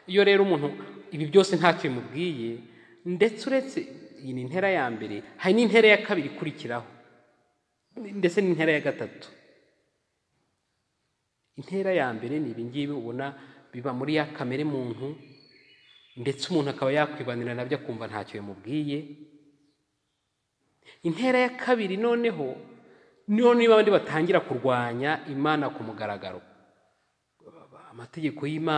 iyo rero umuntu ibi byose ntacyo bimubwiye, ndetse uretse iyi ni intera ya mbere, hari n'intera ya kabiri ikurikiraho, ndetse n'intera ya gatatu. Intera ya mbere ni ibingibi ubona biba muri ya kamere muntu, ndetse umuntu akaba yakwibanira nabyo akumva ntacyo bimubwiye. Intera ya kabiri noneho niba abandi batangira kurwanya Imana ku mugaragaro, amategeko y'Imana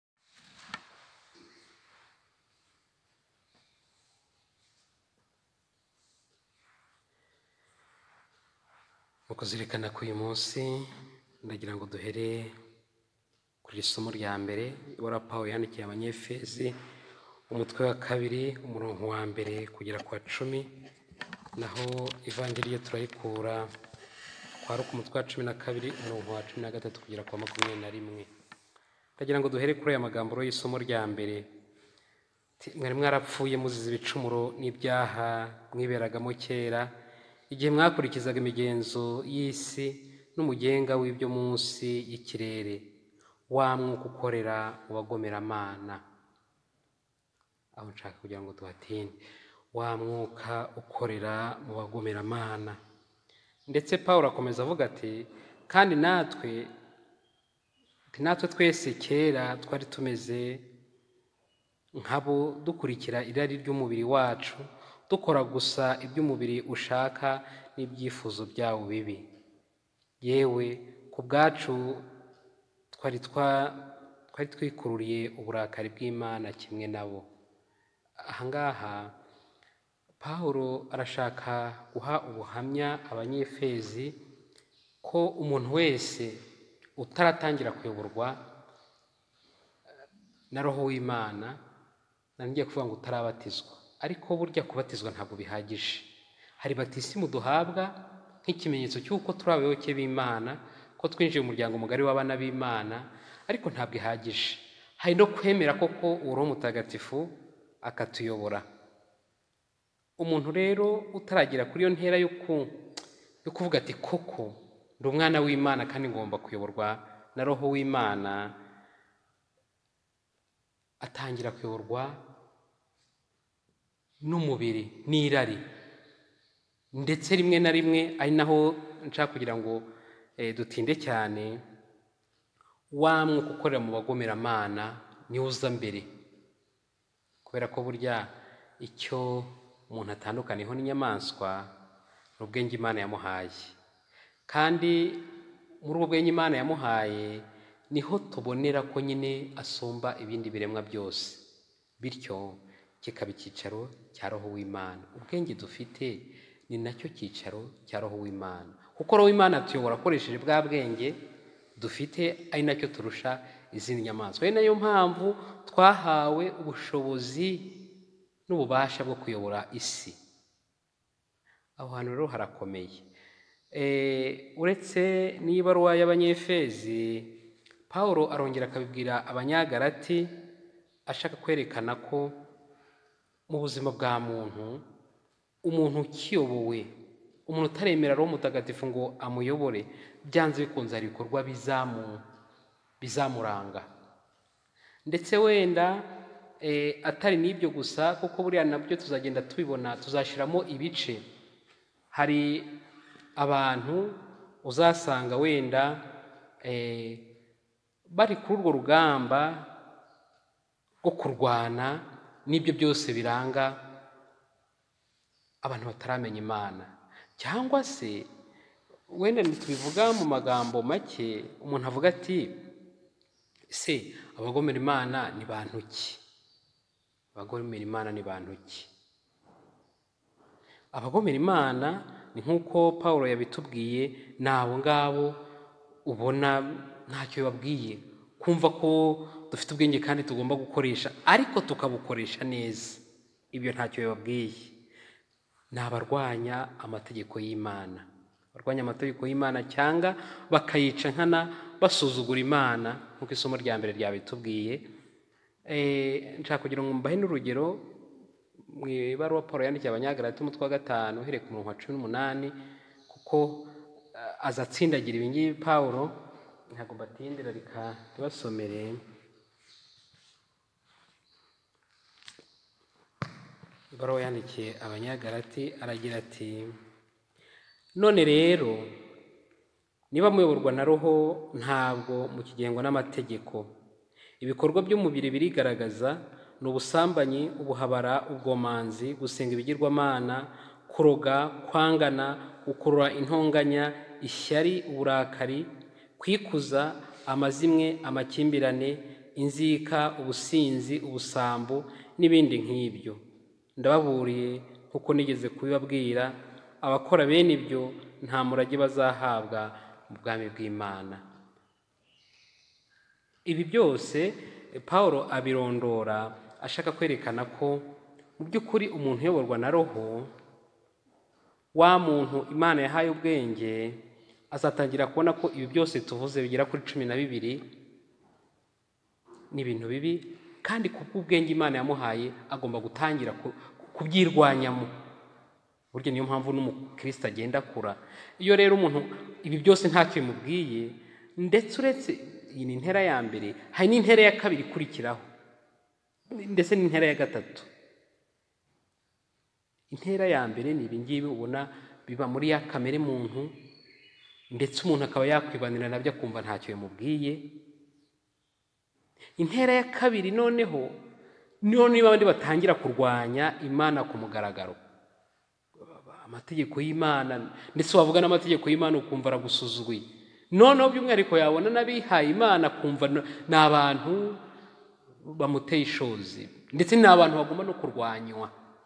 kuzirikana ko uyu munsi ndagira ngo duhere kuri isomo rya mbere ibara Pawulo yandikiye Abanyefezi, umutwe wa 2 umurongo wa 1 kugera kwa 10, naho Evangeliyo turayikura kwa Luka umutwe wa 12 umurongo wa 13 kugera kwa 21. Ndagira ngo duhere kuri aya magambo y'isomo rya mbere. Mwari mwarapfuye muzize ibicumuro n'ibyaha mwiberagamo kera, igihe mwakurikizaga imigenzo y'isi n'umugenga w'ibyo munsi y'ikirere, wa mwuka ukorera mu bagomeramana. Aho nshaka kugira ngo tuhatinde, wa mwuka ukorera mu bagomeramana. Ndetse Pawulo akomeza avuga ati, kandi natwe twese kera twari tumeze nk'abo dukurikira irari ry'umubiri wacu, dukora gusa iby'umubiri ushaka n'ibyifuzo byawo bibi. Yewe ku bwacu twari twikururiye uburakari bw'Imana kimwe nabo. Ahangaha Pawulo arashaka guha ubuhamya Abanyefezi ko umuntu wese utaratangira kuyoborwa na Roho w'Imana, ngiye kuvuga ngo utarabatizwa, ariko burya kubatizwa ntabwo bihagije. Hari batisimu duhabwa nk'ikimenyetso cy'uko turi abayoboke b'Imana, ko twinjiye mu muryango mugari w'abana b'Imana, ariko ntabwo ihagije. Hari no kwemera koko Uwo Mutagatifu akatuyobora. Umuntu rero utaragera kuri iyo ntera yo kuvuga ati koko ndi umwana w'Imana kandi ngomba kuyoborwa na Roho w'Imana, atangira kuyoborwa n'umubiri n'irari. Ndetse rimwe na rimwe ari naho nshaka kugira ngo dutinde cyane, wa mwuka ukorera mu bagomeramana niwe uza mbere, kubera ko burya icyo umuntu atandukaniyeho n'inyamaswa ni ubwenge Imana yamuhaye, kandi muri ubwo bwenge Imana yamuhaye niho tubonera ko nyine asumba ibindi biremwa byose, bityo kikaba icyicaro cya Roho w'Imana. Ubwenge dufite ni nacyo cyicaro cya Roho w'Imana, kuko Roho w'Imana atuyobora akoresheje bwa bwenge dufite, ari nacyo turusha izindi nyamaswa. Ari nayo mpamvu twahawe ubushobozi n'ububasha bwo kuyobora isi. Aho hantu rero harakomeye. Uretse n'ibaruwa y'Abanyefezi, Pawulo arongera akabibwira Abanyagalati, ashaka kwerekana ko mu buzima bwa muntu, umuntu ukiyobowe, umuntu utaremera Roho Mutagatifu ngo amuyobore, byanze bikunze hari ibikorwa bizamuranga. Ndetse wenda atari n'ibyo gusa, kuko buriya nabyo tuzagenda tubibona, tuzashiramo ibice. Hari abantu uzasanga wenda bari kuri urwo rugamba rwo kurwana n'ibyo byose biranga abantu bataramenya Imana, cyangwa se wenda ntitubivuga mu magambo make, umuntu avuga ati se abagomera Imana ni bantu ki? Abagomera Imana ni bantu ki? Abagomera Imana ni nk'uko Pawulo yabitubwiye, nabo ngabo ubona ntacyo babwiye, kumva ko dufite ubwenge kandi tugomba gukoresha, ariko tukabukoresha neza. Ibyo ntacyo babwiye. Ni abarwanya amategeko y'Imana, barwanya amategeko y'Imana cyangwa bakayica nkana, basuzugura Imana, nk'uko isomo rya mbere ryabitubwiye. Nshaka kugira ngo mbahe n'urugero mu ibaruwa Pawulo yandikiye Abanyagalati umutwe wa 5 uhereye ku murongo wa 18, kuko azatsindagira ibingibi Pawulo, ntabwo batindira, reka tubasomere. ibaruwa yandikiye abanyagalati aragira ati none rero niba muyoborwa na roho ntabwo mukigengwa n'amategeko. Ibikorwa by'umubiri birigaragaza ni ubusambanyi, ubuhabara, ubwomanzi, gusenga ibigirwamana, kuroga, kwangana, gukurura intonganya, ishyari, uburakari, kwikuza, amazimwe, amakimbirane, inzika, ubusinzi, ubusambo n'ibindi nk'ibyo. Ndababuriye kuko nigeze kubibabwira, abakora bene ibyo nta murage bazahabwa mu bwami bw'Imana. Ibi byose Pawulo abirondora ashaka kwerekana ko mu by'ukuri umuntu uyoborwa na roho, wa muntu Imana yahaye ubwenge, azatangira kubona ko ibi byose tuvuze bigera kuri 12 ni ibintu bibi, kandi kubw'ubwenge Imana yamuhaye agomba gutangira kubyirwanyamo. Burya niyo mpamvu n'umukristo agenda akura. Iyo rero umuntu ibi byose ntacyo bimubwiye, ndetse uretse iyi ni intera ya mbere, hari n'intera ya kabiri ikurikiraho, ndetse n'intera ya gatatu. Intera ya mbere ni ibingibi ubona biba muri ya kamere muntu, ndetse umuntu akaba yakwibanira nabyo akumva ntacyo bimubwiye. Intera ya kabiri noneho niba abandi batangira kurwanya Imana ku mugaragaro, amategeko y'Imana, ndetse wavuga n'amategeko y'Imana ukumva aragusuzuguye. Noneho by'umwihariko yabona n'abihaye Imana kumva ni abantu bamuteye ishozi, ndetse ni abantu bagomba no kurwanywa.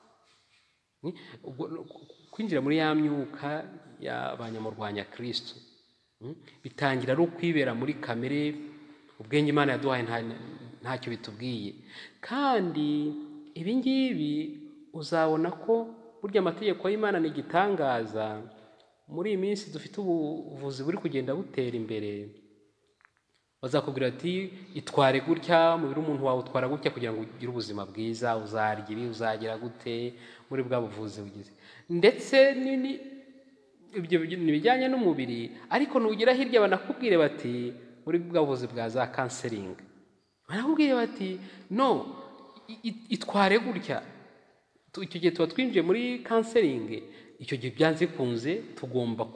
Kwinjira muri ya myuka y'abanyamurwanya Kristo bitangira ari ukwibera muri kamere ubwenge Imana yaduhaye ntacyo bitubwiye. Kandi ibi ngibi uzabona ko burya amategeko y'Imana ni igitangaza. Muri iyi minsi dufite ubuvuzi buri kugenda butera imbere, bazakubwira ati itware gutya, umubiri w'umuntu wawe utwara gutya kugira ngo ugire ubuzima bwiza, uzarya ibi, uzagira gute muri bwa buvuzi bugize. Ndetse ibyo bijyanye n'umubiri, ariko nugira hirya banakubwire bati muri bwa buvuzi bwa za counseling, banakubwire bati no itware gutya. Icyo gihe tuba twinjiye muri counseling, icyo gihe byanze kunze tugomba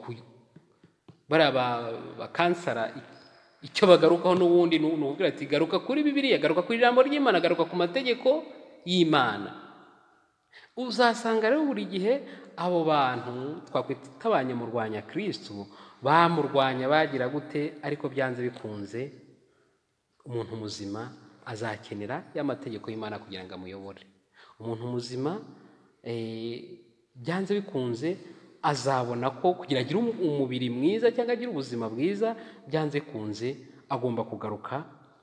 bakansara icyo bagarukaho n'ubundi n'ubwira ati garuka kuri Bibiliya, garuka kuri ijambo ry'Imana, garuka ku mategeko y'Imana. Uzasanga rero buri gihe abo bantu twakwita abanyamurwanya Kristo bamurwanya bagira gute, ariko byanze bikunze umuntu muzima azakenera y'amategeko y'Imana kugira ngo amuyobore. Umuntu muzima byanze bikunze azabona ko kugira agire umubiri mwiza cyangwa agire ubuzima bwiza, byanze kunze agomba kugaruka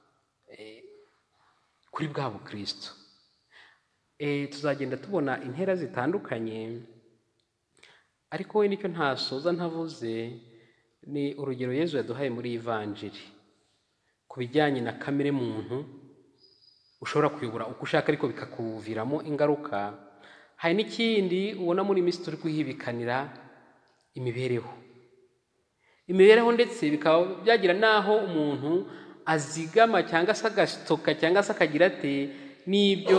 kuri bwa bukristo. Tuzagenda tubona intera zitandukanye, ariko we nicyo ntasoza ntavuze ni urugero Yezu yaduhaye muri Ivanjiri ku bijyanye na kamere muntu ushobora kuyobora uko ushaka ariko bikakuviramo ingaruka. Hari n'ikindi ubona muri minsi turi kuhibikanira imibereho, ndetse bikaba byagira naho umuntu azigama cyangwa se agasitoka cyangwa se akagira ate n'ibyo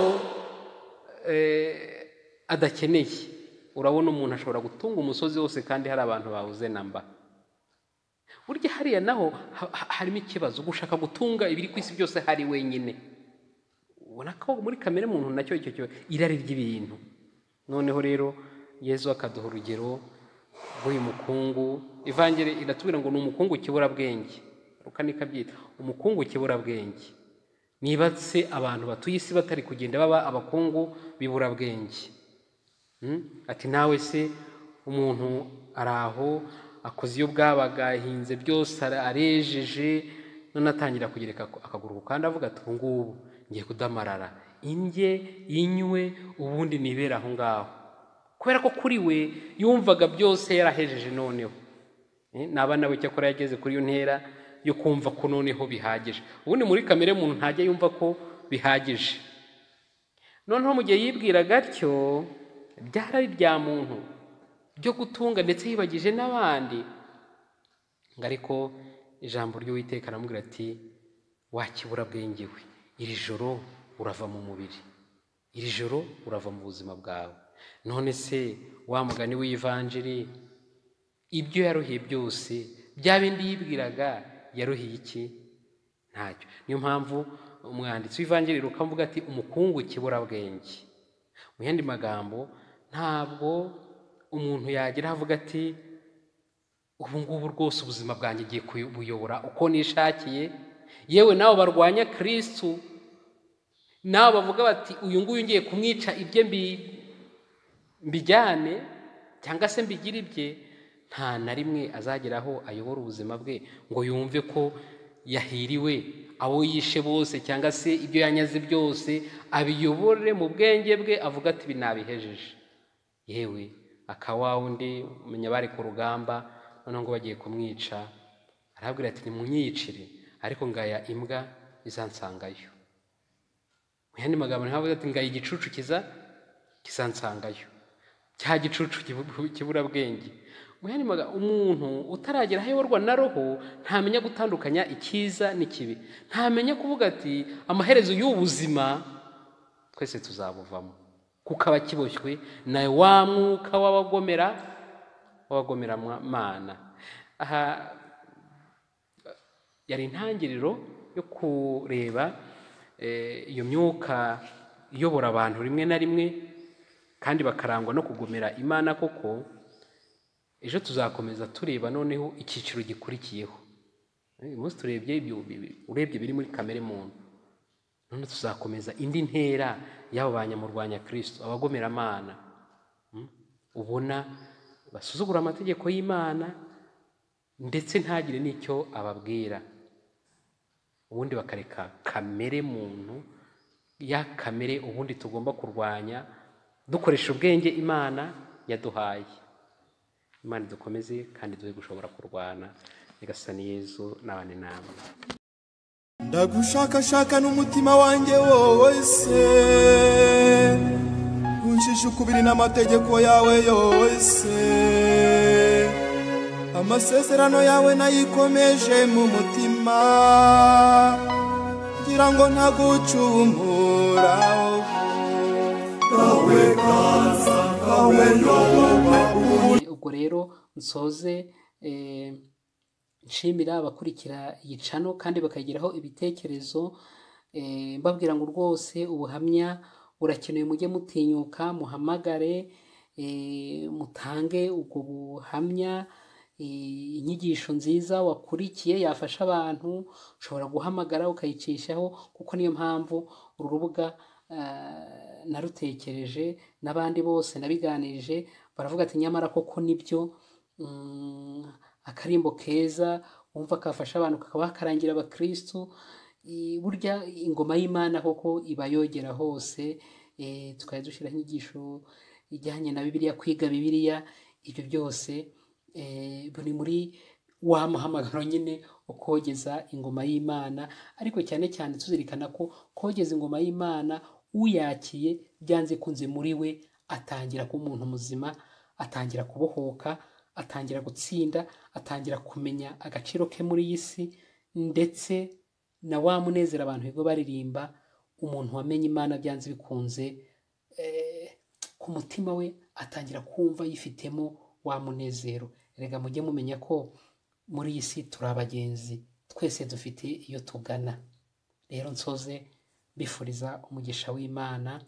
adakeneye. Urabona umuntu ashobora gutunga umusozi wose kandi hari abantu bawuze namba. Burya hariya naho harimo ikibazo, gushaka gutunga ibiri ku isi byose hari wenyine. Ubona ko muri kamere muntu nacyo icyo irari ry'ibintu. Noneho rero Yezu akaduha urugero rw'uyu mukungu. Ivanjiri iratubwira ngo ni umukungu kiburabwenge, ukanikabyita umukungu kiburabwenge. Nibatse abantu batuye isi batari kugenda baba abakungu biburabwenge. Ati nawe se umuntu araho akoze iyo bwabaga, ahinze byose arejeje, none atangira kugereka akaguru kandi avuga ati ngubu ngiye kudamarara, indye inywe ubundi nibera aho ngaho. Kubera ko kuri we yumvaga byose yarahejeje. Noneho n'abana we cyakora yageze kuri iyo ntera yo kumva ko noneho bihagije. Ubundi muri kamere muntu ntajya yumva ko bihagije. Noneho mu gihe yibwiraga atyo, byarari bya muntu byo gutunga ndetse yibagije n'abandi, ngo ariko ijambo ry'Uwiteka aramubwira ati wakibura bwenge we, iri joro urava mu mubiri, iri joro urava mu buzima bwawe. None se wa mugani w'ivanjiri ibyo yaruhiye byose bya bindi yibwiraga yaruhiye iki? Ntacyo. Niyo mpamvu umwanditsi w'ivanjiri rukamvuga ati umukungu kiburabwenge. Mu yandi magambo ntabwo umuntu yagira avuga ati ubu ngubu rwose ubuzima bwanjye ngiye kubuyobora uko nishakiye. Yewe nabo barwanya Kristo nabo bavuga bati uyu nguyu ngiye kumwica ibye mbijyane cyangwa se mbigira ibye, nta na rimwe azageraho ayobora ubuzima bwe ngo yumve ko yahiriwe, abo yishe bose cyangwa se ibyo yanyaze byose abiyobore mu bwenge bwe avuga ati binabihejeje. Yewe akawa undi umenya bari ku rugamba noneho ngo bagiye kumwica arabwira ati nimunyicire ariko ngaya imbwa izansangayo. Mu yandi magambo ntavuga ati ngaya igicucu kizansangayo, cya gicucu kibura bwenge. Mu yandi magambo umuntu utaragera ayoborwa na roho ntamenya gutandukanya icyiza n'ikibi, ntamenya kuvuga ati amaherezo y'ubuzima twese tuzabuvamo, kuko aba kiboshywe na wa mwuka w'abagomera mana. Aha yari intangiriro yo kureba iyo myuka iyobora abantu rimwe na rimwe kandi bakarangwa no kugomera Imana koko. Ejo tuzakomeza tureba noneho icyiciro gikurikiyeho. Uyu munsi turebye urebye biri muri kamere muntu, none tuzakomeza indi ntera y'abo banyamurwanya Kristo, abagomera Imana. Ubona basuzugura amategeko y'Imana ndetse ntagire n'icyo ababwira, ubundi bakareka kamere muntu, ya kamere ubundi tugomba kurwanya dukoresha ubwenge Imana yaduhaye. Imana dukomeze kandi duhe gushobora kurwana. Nyagasani Yezu nabane namwe. Ndagushakashaka n'umutima wanjye wose, unshisha ukubiri n'amategeko yawe yose. Amasezerano yawe nayikomeje mu mutima, ngira ngo ntagucumuraho. Kawe kaza kawe yoba. Ubwo rero nsoze nshimira abakurikira iyi channel kandi bakagiraho ibitekerezo, mbabwira ngo rwose ubuhamya burakenewe, mujye mutinyuka muhamagare, mutange ubwo buhamya. Inyigisho nziza wakurikiye yafasha abantu, ushobora guhamagara ukayicishaho, kuko niyo mpamvu uru rubuga narutekereje n'abandi bose nabiganirije baravuga ati nyamara koko nibyo, akarimbo keza wumva kafasha abantu kakaba karangira abakristo. Burya ingoma y'Imana koko iba yogera hose. Tukajya dushyiraho inyigisho ijyanye na Bibiliya, kwiga Bibiliya, ibyo byose buri muri wa muhamagaro nyine ukogeza ingoma y'Imana. Ariko cyane cyane tuzirikana ko kogeza ingoma y'Imana uyakiye byanze kunze muri we atangira kuba umuntu muzima, atangira kubohoka, atangira gutsinda, atangira kumenya agaciro ke muri iyi si, ndetse na wa munezero abantu bigo baririmba, umuntu wamenye Imana byanze bikunze ku mutima we atangira kumva yifitemo wa munezero. Rega mujye mumenya ko muri iyi si turi abagenzi, twese dufite iyo tugana. Rero nsoze bifuriza umugisha w'Imana.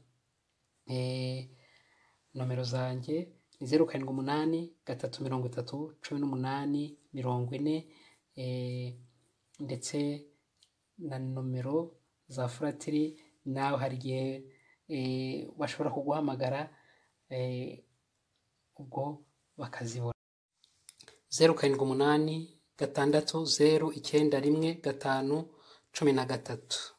Nomero zanjye ni 078 330 18 40, ndetse na nomero za Fratiri. Nawe hari igihe bashobora kuguhamagara ubwo bakazibona. 078 6 0 9 1 5 13.